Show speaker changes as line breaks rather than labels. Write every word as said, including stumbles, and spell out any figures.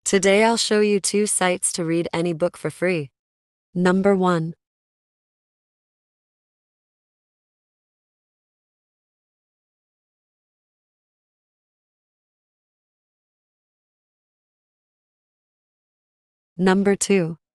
Today I'll show you two sites to read any book for free. Number one. Number two.